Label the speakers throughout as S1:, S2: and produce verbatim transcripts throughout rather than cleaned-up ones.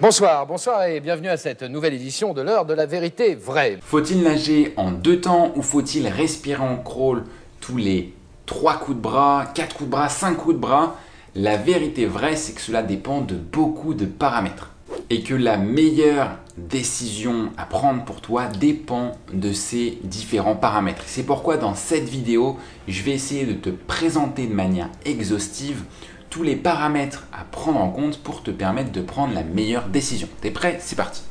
S1: Bonsoir, bonsoir et bienvenue à cette nouvelle édition de l'heure de la vérité vraie.
S2: Faut-il nager en deux temps ou faut-il respirer en crawl tous les trois coups de bras, quatre coups de bras, cinq coups de bras? La vérité vraie, c'est que cela dépend de beaucoup de paramètres et que la meilleure décision à prendre pour toi dépend de ces différents paramètres. C'est pourquoi dans cette vidéo, je vais essayer de te présenter de manière exhaustive tous les paramètres à prendre en compte pour te permettre de prendre la meilleure décision. T'es prêt? C'est parti!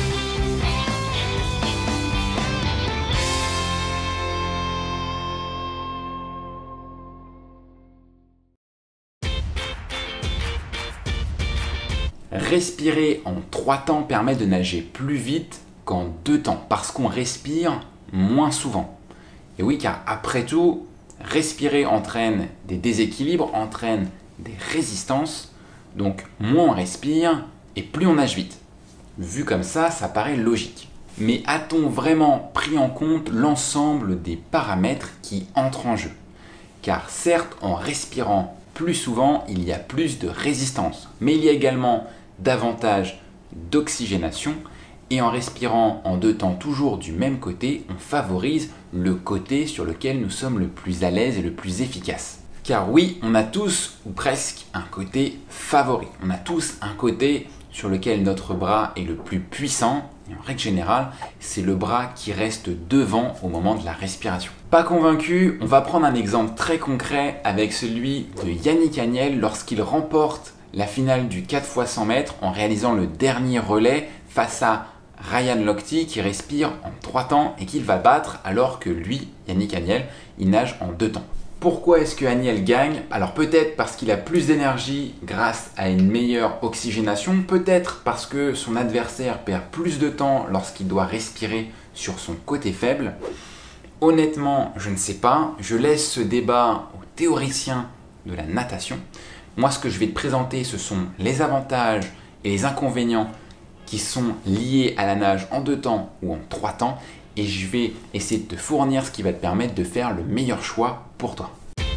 S2: Respirer en trois temps permet de nager plus vite qu'en deux temps parce qu'on respire moins souvent. Et oui, car après tout, respirer entraîne des déséquilibres, entraîne des résistances, donc moins on respire et plus on nage vite. Vu comme ça, ça paraît logique. Mais a-t-on vraiment pris en compte l'ensemble des paramètres qui entrent en jeu? Car certes, en respirant plus souvent, il y a plus de résistance, mais il y a également davantage d'oxygénation et en respirant en deux temps toujours du même côté, on favorise le côté sur lequel nous sommes le plus à l'aise et le plus efficace. Car oui, on a tous ou presque un côté favori. On a tous un côté sur lequel notre bras est le plus puissant. Et en règle générale, c'est le bras qui reste devant au moment de la respiration. Pas convaincu, on va prendre un exemple très concret avec celui de Yannick Agnel lorsqu'il remporte la finale du quatre fois cent mètres en réalisant le dernier relais face à Ryan Lochte qui respire en trois temps et qu'il va battre alors que lui, Yannick Agnel, il nage en deux temps. Pourquoi est-ce que Agnel gagne? Alors peut-être parce qu'il a plus d'énergie grâce à une meilleure oxygénation, peut-être parce que son adversaire perd plus de temps lorsqu'il doit respirer sur son côté faible. Honnêtement, je ne sais pas, je laisse ce débat aux théoriciens de la natation. Moi, ce que je vais te présenter, ce sont les avantages et les inconvénients qui sont liés à la nage en deux temps ou en trois temps. Et je vais essayer de te fournir ce qui va te permettre de faire le meilleur choix pour toi.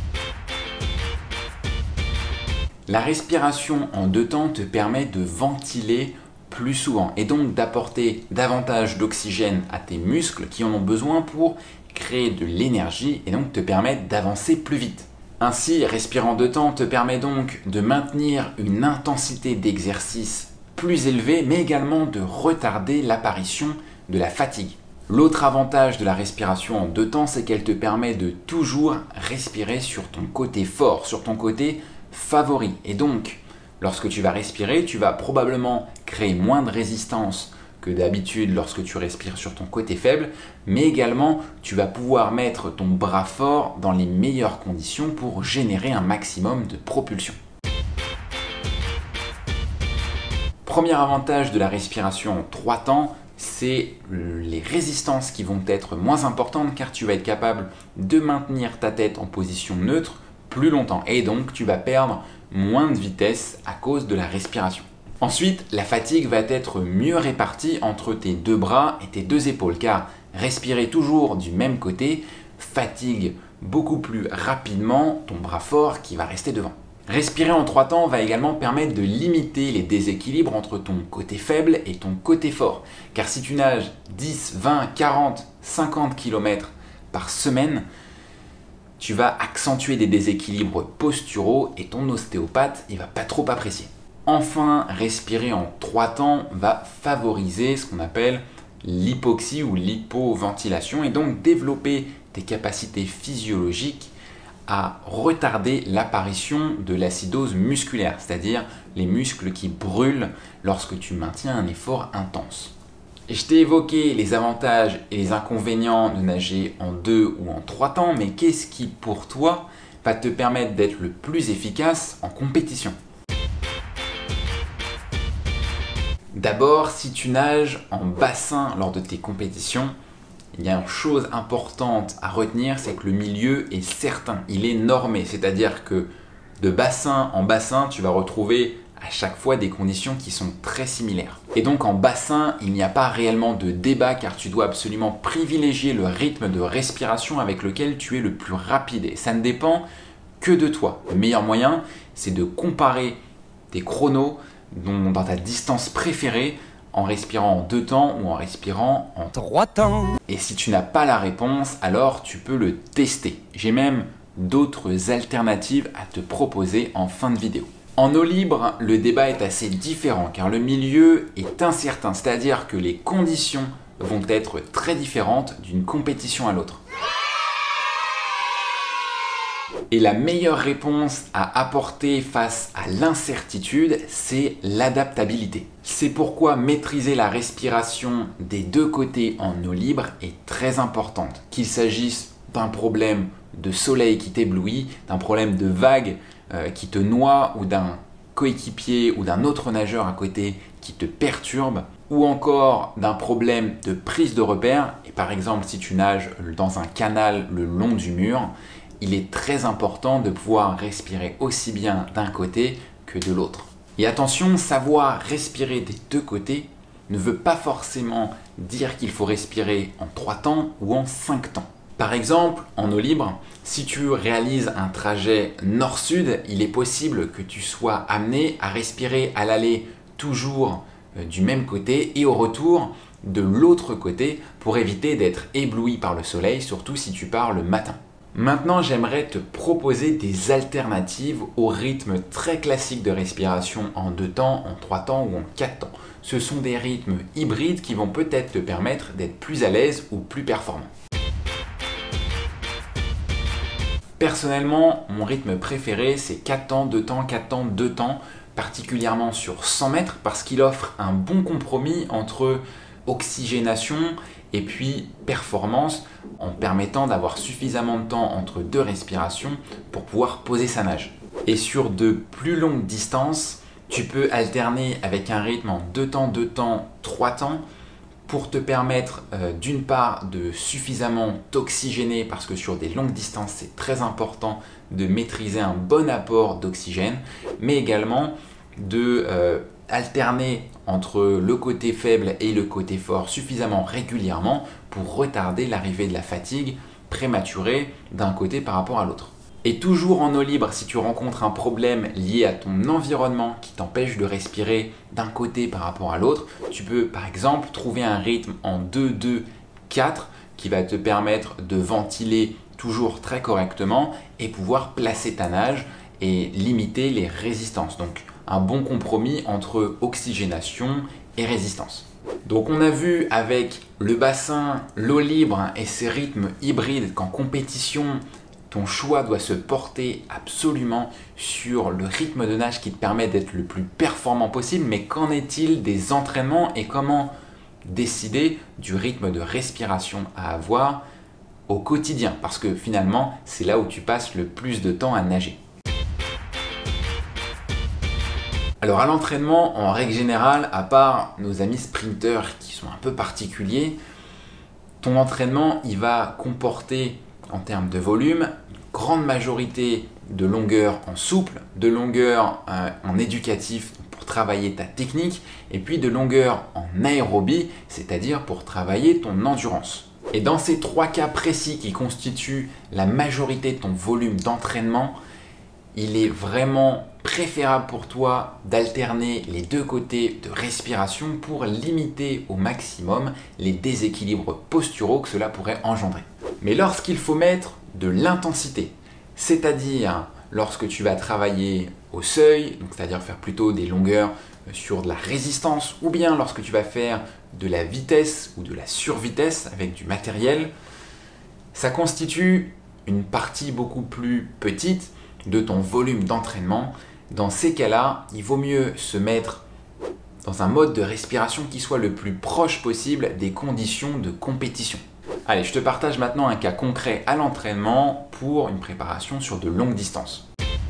S2: La respiration en deux temps te permet de ventiler plus souvent et donc d'apporter davantage d'oxygène à tes muscles qui en ont besoin pour créer de l'énergie et donc te permettre d'avancer plus vite. Ainsi, respirer en deux temps te permet donc de maintenir une intensité d'exercice plus élevée mais également de retarder l'apparition de la fatigue. L'autre avantage de la respiration en deux temps, c'est qu'elle te permet de toujours respirer sur ton côté fort, sur ton côté favori. Et donc, lorsque tu vas respirer, tu vas probablement créer moins de résistance que d'habitude lorsque tu respires sur ton côté faible, mais également, tu vas pouvoir mettre ton bras fort dans les meilleures conditions pour générer un maximum de propulsion. Premier avantage de la respiration en trois temps, c'est les résistances qui vont être moins importantes car tu vas être capable de maintenir ta tête en position neutre plus longtemps et donc tu vas perdre moins de vitesse à cause de la respiration. Ensuite, la fatigue va être mieux répartie entre tes deux bras et tes deux épaules car respirer toujours du même côté fatigue beaucoup plus rapidement ton bras fort qui va rester devant. Respirer en trois temps va également permettre de limiter les déséquilibres entre ton côté faible et ton côté fort. Car si tu nages dix, vingt, quarante, cinquante kilomètres par semaine, tu vas accentuer des déséquilibres posturaux et ton ostéopathe il va pas trop apprécier. Enfin, respirer en trois temps va favoriser ce qu'on appelle l'hypoxie ou l'hypoventilation et donc développer tes capacités physiologiques à retarder l'apparition de l'acidose musculaire, c'est-à-dire les muscles qui brûlent lorsque tu maintiens un effort intense. Et je t'ai évoqué les avantages et les inconvénients de nager en deux ou en trois temps, mais qu'est-ce qui pour toi va te permettre d'être le plus efficace en compétition? D'abord, si tu nages en bassin lors de tes compétitions, il y a une chose importante à retenir, c'est que le milieu est certain, il est normé. C'est-à-dire que de bassin en bassin, tu vas retrouver à chaque fois des conditions qui sont très similaires. Et donc en bassin, il n'y a pas réellement de débat car tu dois absolument privilégier le rythme de respiration avec lequel tu es le plus rapide. Et ça ne dépend que de toi. Le meilleur moyen, c'est de comparer tes chronos dans, dans ta distance préférée, en respirant en deux temps ou en respirant en
S3: Trois temps.
S2: Et si tu n'as pas la réponse, alors tu peux le tester. J'ai même d'autres alternatives à te proposer en fin de vidéo. En eau libre, le débat est assez différent car le milieu est incertain, c'est-à-dire que les conditions vont être très différentes d'une compétition à l'autre. Et la meilleure réponse à apporter face à l'incertitude, c'est l'adaptabilité. C'est pourquoi maîtriser la respiration des deux côtés en eau libre est très importante. Qu'il s'agisse d'un problème de soleil qui t'éblouit, d'un problème de vague euh, qui te noie ou d'un coéquipier ou d'un autre nageur à côté qui te perturbe, ou encore d'un problème de prise de repère. Et par exemple, si tu nages dans un canal le long du mur, il est très important de pouvoir respirer aussi bien d'un côté que de l'autre. Et attention, savoir respirer des deux côtés ne veut pas forcément dire qu'il faut respirer en trois temps ou en cinq temps. Par exemple, en eau libre, si tu réalises un trajet nord-sud, il est possible que tu sois amené à respirer à l'aller toujours du même côté et au retour de l'autre côté pour éviter d'être ébloui par le soleil, surtout si tu pars le matin. Maintenant, j'aimerais te proposer des alternatives au rythme très classique de respiration en deux temps, en trois temps ou en quatre temps. Ce sont des rythmes hybrides qui vont peut-être te permettre d'être plus à l'aise ou plus performant. Personnellement, mon rythme préféré, c'est quatre temps, deux temps, quatre temps, deux temps, particulièrement sur cent mètres parce qu'il offre un bon compromis entre oxygénation et puis performance en permettant d'avoir suffisamment de temps entre deux respirations pour pouvoir poser sa nage. Et sur de plus longues distances, tu peux alterner avec un rythme en deux temps, deux temps, trois temps pour te permettre euh, d'une part de suffisamment t'oxygéner parce que sur des longues distances c'est très important de maîtriser un bon apport d'oxygène, mais également de euh, alterner entre le côté faible et le côté fort suffisamment régulièrement pour retarder l'arrivée de la fatigue prématurée d'un côté par rapport à l'autre. Et toujours en eau libre, si tu rencontres un problème lié à ton environnement qui t'empêche de respirer d'un côté par rapport à l'autre, tu peux par exemple trouver un rythme en deux deux quatre qui va te permettre de ventiler toujours très correctement et pouvoir placer ta nage et limiter les résistances. Donc un bon compromis entre oxygénation et résistance. Donc on a vu avec le bassin, l'eau libre et ces rythmes hybrides qu'en compétition, ton choix doit se porter absolument sur le rythme de nage qui te permet d'être le plus performant possible. Mais qu'en est-il des entraînements et comment décider du rythme de respiration à avoir au quotidien? Parce que finalement, c'est là où tu passes le plus de temps à nager. Alors à l'entraînement, en règle générale, à part nos amis sprinteurs qui sont un peu particuliers, ton entraînement il va comporter en termes de volume une grande majorité de longueur en souple, de longueur euh, en éducatif pour travailler ta technique et puis de longueur en aérobie, c'est-à-dire pour travailler ton endurance. Et dans ces trois cas précis qui constituent la majorité de ton volume d'entraînement, il est vraiment préférable pour toi d'alterner les deux côtés de respiration pour limiter au maximum les déséquilibres posturaux que cela pourrait engendrer. Mais lorsqu'il faut mettre de l'intensité, c'est-à-dire lorsque tu vas travailler au seuil, c'est-à-dire faire plutôt des longueurs sur de la résistance, ou bien lorsque tu vas faire de la vitesse ou de la survitesse avec du matériel, ça constitue une partie beaucoup plus petite de ton volume d'entraînement. Dans ces cas-là, il vaut mieux se mettre dans un mode de respiration qui soit le plus proche possible des conditions de compétition. Allez, je te partage maintenant un cas concret à l'entraînement pour une préparation sur de longues distances.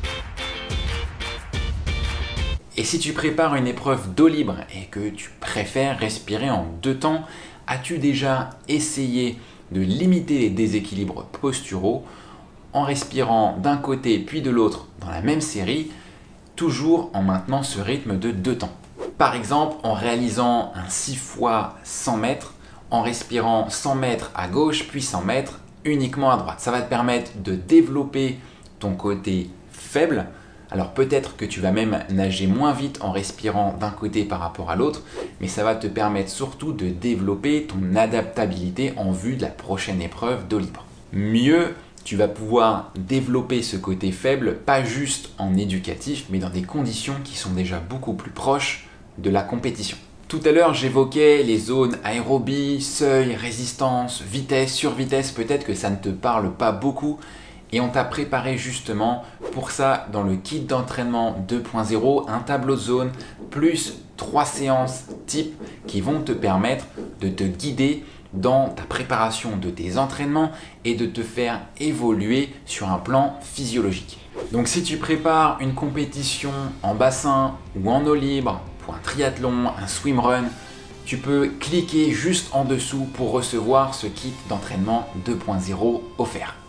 S2: Et si tu prépares une épreuve d'eau libre et que tu préfères respirer en deux temps, as-tu déjà essayé de limiter les déséquilibres posturaux en respirant d'un côté puis de l'autre dans la même série, toujours en maintenant ce rythme de deux temps? Par exemple, en réalisant un six fois cent mètres, en respirant cent mètres à gauche puis cent mètres uniquement à droite. Ça va te permettre de développer ton côté faible Alors peut-être que tu vas même nager moins vite en respirant d'un côté par rapport à l'autre, mais ça va te permettre surtout de développer ton adaptabilité en vue de la prochaine épreuve d'eau libre. Mieux, tu vas pouvoir développer ce côté faible, pas juste en éducatif, mais dans des conditions qui sont déjà beaucoup plus proches de la compétition. Tout à l'heure, j'évoquais les zones aérobie, seuil, résistance, vitesse, survitesse. Peut-être que ça ne te parle pas beaucoup. Et on t'a préparé justement pour ça dans le kit d'entraînement deux point zéro, un tableau de zone plus trois séances type qui vont te permettre de te guider dans ta préparation de tes entraînements et de te faire évoluer sur un plan physiologique. Donc si tu prépares une compétition en bassin ou en eau libre, pour un triathlon, un swimrun, tu peux cliquer juste en dessous pour recevoir ce kit d'entraînement deux point zéro offert.